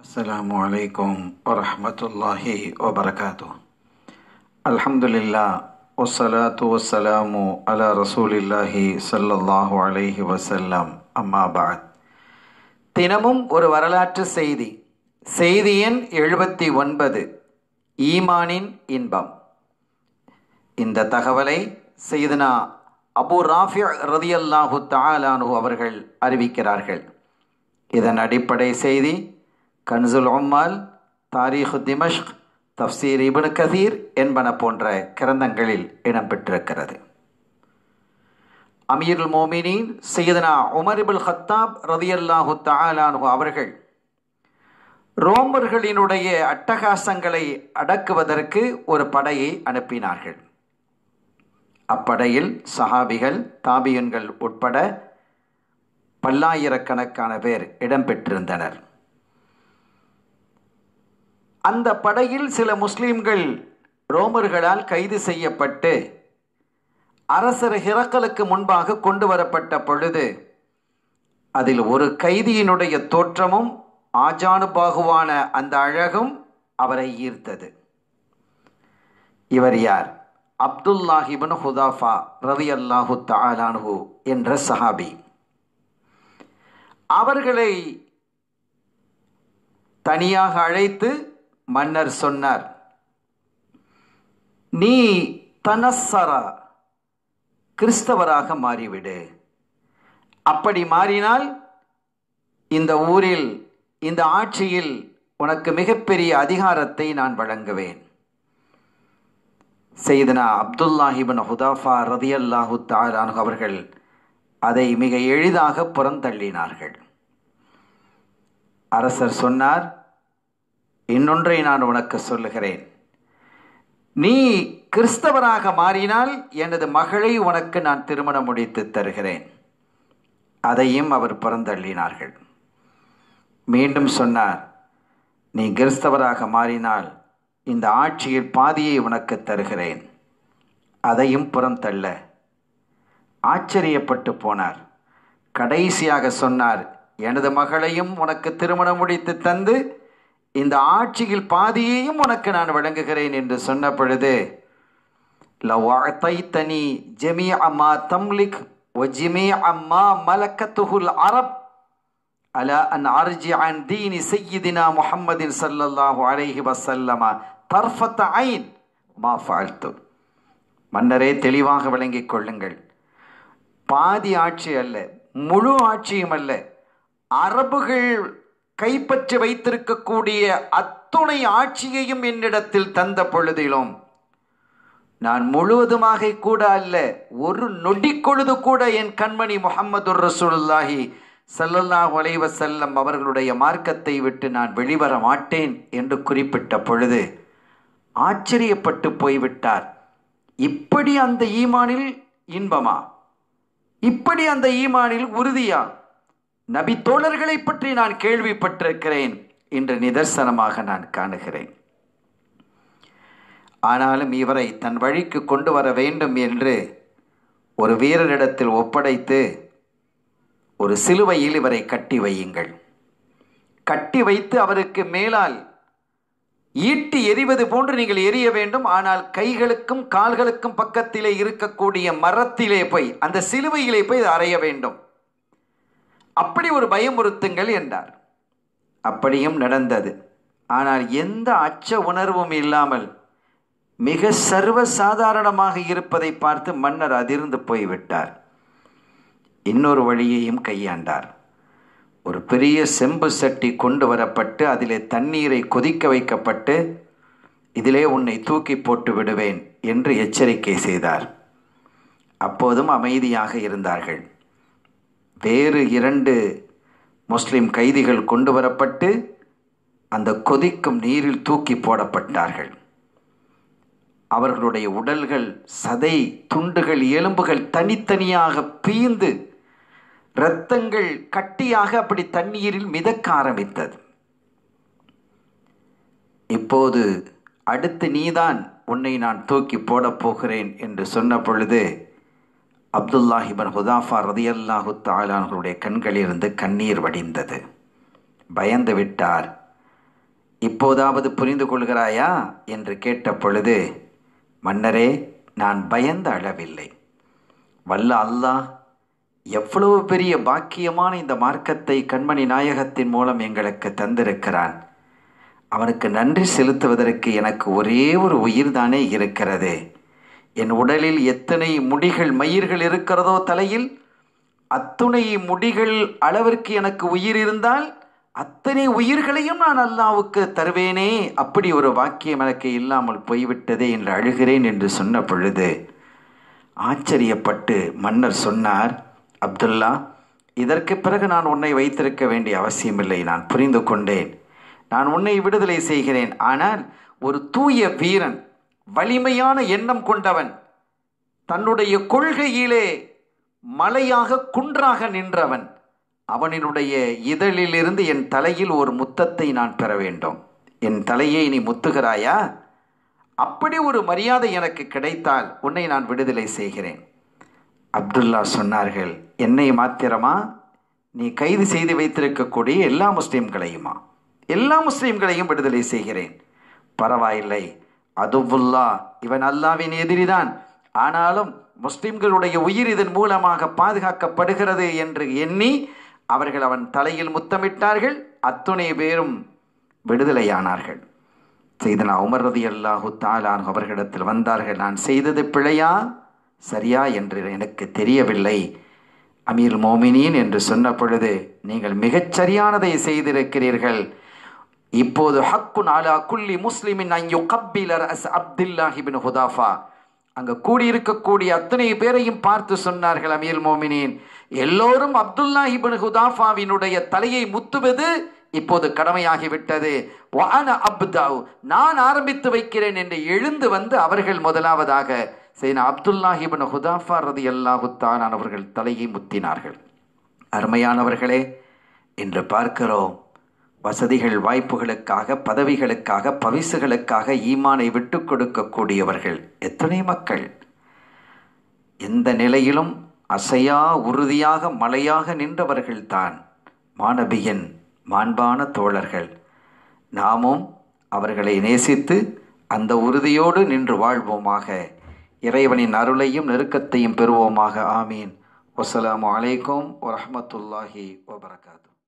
السلام عليكم ورحمة الله وبركاته. الحمد لله والصلاة والسلام على رسول الله صلى الله عليه وسلم. أما بعد. தினமும் ஒரு வரலாற்று செய்தி. செய்தி எண் 79. ஈமானின் இன்பம். இந்த தகவலை சையதுனா அபு ராஃபி ரலியல்லாஹு தஆலா அன்ஹு அவர்கள் அறிவிக்கிறார்கள். இதன் அடிப்படை செய்தி கன்சுல் உம்மால், தாரீஹு திமஷ்க், தஃப்சீர் இப்னு கதீர் என்பன போன்ற கிரந்தங்களில் இடம்பெற்றிருக்கிறது. அமீருல் மோமினீன் சையதுனா உமர் இப்னுல் கத்தாப் ரலியல்லாஹு தஆலா அன்ஹு அவர்கள் ரோமர்களினுடைய அட்டகாசங்களை அடக்குவதற்கு ஒரு படையை அனுப்பினார்கள். அப்படையில் சஹாபிகள், தாபியன்கள் உட்பட பல்லாயிரக்கணக்கான பேர் இடம்பெற்றிருந்தனர். அந்த படையில் சில முஸ்லிம்கள் ரோமர்களால் கைது செய்யப்பட்டு அரசர் ஹிரக்கலுக்கு முன்பாக கொண்டு வரப்பட்ட பொழுது அதில் ஒரு கைதியினுடைய தோற்றமும் ஆஜானுபாகுவான அந்த அழகும் அவரை ஈர்த்தது. இவர் யார்? அப்துல்லாஹ் இப்னு ஹுதாஃபா ரலியல்லாஹு தஆலா அன்ஹு என்ற சஹாபி. அவர்களை தனியாக அழைத்து மன்னர் சொன்னார், நீ தனஸ்ஸரா, கிறிஸ்தவராக மாறிவிடு. அப்படி மாறினால் இந்த ஊரில், இந்த ஆட்சியில் உனக்கு மிகப்பெரிய அதிகாரத்தை நான் வழங்குவேன். சையதுனா அப்துல்லாஹ் இப்னு ஹுதாஃபா ரலியல்லாஹு தஆலா அன்ஹு அவர்கள் அதை மிக எளிதாக புறந்தள்ளினார்கள். அரசர் சொன்னார், இன்னொன்றை நான் உனக்கு சொல்லுகிறேன். நீ கிறிஸ்தவராக மாறினால் எனது மகளை உனக்கு நான் திருமணம் முடித்து தருகிறேன். அதையும் அவர் புறந்தள்ளினார்கள். மீண்டும் சொன்னார், நீ கிறிஸ்தவராக மாறினால் இந்த ஆட்சியில் பாதியை உனக்கு தருகிறேன். அதையும் புறந்தள்ள. ஆச்சரியப்பட்டு போனார். கடைசியாக சொன்னார், எனது மகளையும் உனக்கு திருமணம் முடித்து தந்து இந்த ஆட்சியில் பாதியையும் உனக்கு நான் வழங்குகிறேன் என்று சொன்ன பொழுது, லவ் அஅதைதனி ஜமீஅ மா தம்லிக் வ ஜமீஅ மா மலக்கத்துல் அரப் அலா அன் அர்ஜிஅ அன் தீனி சய்யிதினா முஹம்மதின் ஸல்லல்லாஹு அலைஹி வஸல்லம தர்ஃபத ஐன் மா ஃபஅல்து. மன்னரே, தெளிவாக விளங்கிக் கொள்ளுங்கள். பாதி ஆட்சி அல்ல, முழு ஆட்சியும் அல்ல, அரபுகள் கைப்பற்றி வைத்திருக்கக்கூடிய அத்துணை ஆட்சியையும் என்னிடத்தில் தந்த பொழுதிலும் நான் முழுவதுமாக கூட அல்ல, ஒரு நொடிக்கொழுது கூட என் கண்மணி முஹம்மதுர் ரசூலுல்லாஹி ஸல்லல்லாஹு அலைஹி வஸல்லம் அவர்களுடைய மார்க்கத்தை விட்டு நான் வெளிவர மாட்டேன் என்று குறிப்பிட்ட பொழுது ஆச்சரியப்பட்டு போய்விட்டார். இப்படி அந்த ஈமானில் இன்பமா? இப்படி அந்த ஈமானில் உறுதியா? நபி தோழர்களை பற்றி நான் கேள்விப்பட்டிருக்கிறேன், இன்று நிதர்சனமாக நான் காணுகிறேன். ஆனாலும் இவரை தன் வழிக்கு கொண்டு வர வேண்டும் என்று ஒரு வீரரிடத்தில் ஒப்படைத்து, ஒரு சிலுவையில் இவரை கட்டி வையுங்கள். கட்டி வைத்து அவருக்கு மேலால் ஈட்டி எறிவது போன்று நீங்கள் எரிய வேண்டும். ஆனால் கைகளுக்கும் கால்களுக்கும் பக்கத்திலே இருக்கக்கூடிய மரத்திலே போய், அந்த சிலுவையிலே போய் அறைய வேண்டும். அப்படி ஒரு பயமுறுத்துங்கள் என்றார். அப்படியும் நடந்தது. ஆனால் எந்த அச்ச உணர்வும் இல்லாமல் மிக சர்வ சாதாரணமாக இருப்பதை பார்த்து மன்னர் அதிர்ந்து போய்விட்டார். இன்னொரு வழியையும் கையாண்டார். ஒரு பெரிய செம்பு சட்டி கொண்டு வரப்பட்டு அதிலே தண்ணீரை கொதிக்க வைக்கப்பட்டு, இதிலே உன்னை தூக்கி போட்டு விடுவேன் என்று எச்சரிக்கை செய்தார். அப்போதும் அமைதியாக இருந்தார்கள். வேறு 2 முஸ்லிம் கைதிகள் கொண்டு வரப்பட்டு அந்த கொதிக்கும் நீரில் தூக்கி போடப்பட்டார்கள். அவர்களுடைய உடல்கள், சதை துண்டுகள், எலும்புகள் தனித்தனியாக பீந்து இரத்தங்கள் கட்டியாக அப்படி தண்ணீரில் மிதக்க ஆரம்பித்தது. இப்போது அடுத்து நீதான், உன்னை நான் தூக்கி போடப் போகிறேன் என்று சொன்ன பொழுது அப்துல்லாஹ் இப்னு ஹுதாஃபா ரலியல்லாஹு தஆலா அன்ஹுடைய கண்களிலிருந்து கண்ணீர் வடிந்தது. பயந்து விட்டார். இப்போதாவது புரிந்து கொள்கிறாயா என்று கேட்ட பொழுது, மன்னரே, நான் பயந்த அளவில்லை. வல்ல அல்லாஹ் எவ்வளவு பெரிய பாக்கியமான இந்த மார்க்கத்தை கண்மணி நாயகத்தின் மூலம் எங்களுக்கு தந்திருக்கிறான். அவனுக்கு நன்றி செலுத்துவதற்கு எனக்கு ஒரே ஒரு உயிர் தானே இருக்கிறது. என் உடலில் எத்தனை முடிகள் மயிர்கள் இருக்கிறதோ தலையில், அத்துணை முடிகள் அளவிற்கு எனக்கு உயிர் இருந்தால் அத்தனை உயிர்களையும் நான் அல்லாவுக்கு தருவேனே. அப்படி ஒரு வாக்கியம் எனக்கு இல்லாமல் போய்விட்டதே என்று அழுகிறேன் என்று சொன்ன பொழுது ஆச்சரியப்பட்டு மன்னர் சொன்னார், அப்துல்லா, இதற்கு பிறகு நான் உன்னை வைத்திருக்க வேண்டிய அவசியமில்லை. நான் புரிந்து கொண்டேன். நான் உன்னை விடுதலை செய்கிறேன். ஆனால் ஒரு தூய வீரன், வலிமையான எண்ணம் கொண்டவன், தன்னுடைய கொள்கையிலே மலையாக குன்றாக நின்றவன், அவனினுடைய இதழிலிருந்து என் தலையில் ஒரு முத்தத்தை நான் பெற வேண்டும். என் தலையை நீ முத்துகிறாயா? அப்படி ஒரு மரியாதை எனக்கு கிடைத்தால் உன்னை நான் விடுதலை செய்கிறேன். அப்துல்லா சொன்னார்கள், என்னை மாத்திரமா? நீ கைது செய்து வைத்திருக்கக்கூடிய எல்லா முஸ்லீம்களையுமா? எல்லா முஸ்லீம்களையும் விடுதலை செய்கிறேன். பரவாயில்லை, அதுவுல்லா, இவன் அல்லாவின் எதிரிதான். ஆனாலும் முஸ்லிம்களுடைய உயிர் இதன் மூலமாக பாதுகாக்கப்படுகிறது என்று எண்ணி அவர்கள் அவன் தலையில் முத்தமிட்டார்கள். அத்துணை பேரும் விடுதலையானார்கள். செய்தனா உமர் ரலியல்லாஹு தஆலா அன்ஹு அவர்களிடத்தில் வந்தார்கள். நான் செய்தது பிழையா சரியா என்று எனக்கு தெரியவில்லை, அமீர் மோமினீன் என்று சொன்ன பொழுது, நீங்கள் மிகச்சரியானதை செய்திருக்கிறீர்கள். இப்போது ஹக்குன் அலா குல்லி முஸ்லிமின் அன் யுகப்பில ரஅஸ் அப்துல்லாஹ் இப்னு ஹுதாஃபா. அங்கு கூடியிருக்கக்கூடிய அத்தனை பேரையும் பார்த்து சொன்னார்கள், அமீர் மோமினீன், எல்லோரும் அப்துல்லா இப்னு ஹுதாஃபாவினுடைய தலையை முத்துவது இப்போது கடமையாகிவிட்டது. வஅன அப்தஉ, நான் ஆரம்பித்து வைக்கிறேன் என்று எழுந்து வந்து அவர்கள் முதலாவதாக செய்த அப்துல்லா இப்னு ஹுதாஃபா ரலியல்லாஹு தஆலா அவர்கள் தலையை முத்தினார்கள். அருமையானவர்களே, இன்று பார்க்கிறோம், வசதிகள் வாய்ப்புகளுக்காக, பதவிகளுக்காக, பரிசுகளுக்காக ஈமானை விட்டு கொடுக்கக்கூடியவர்கள் எத்தனை மக்கள். எந்த நிலையிலும் அசையா உறுதியாக மலையாக நின்றவர்கள்தான் மாணவியின் மாண்பான தோழர்கள். நாமும் அவர்களை நேசித்து அந்த உறுதியோடு நின்று வாழ்வோமாக. இறைவனின் அருளையும் நெருக்கத்தையும் பெறுவோமாக. ஆமீன். வஸ்ஸலாமு அலைக்கும் வரஹ்மத்துல்லாஹி வபரகாத்துஹு.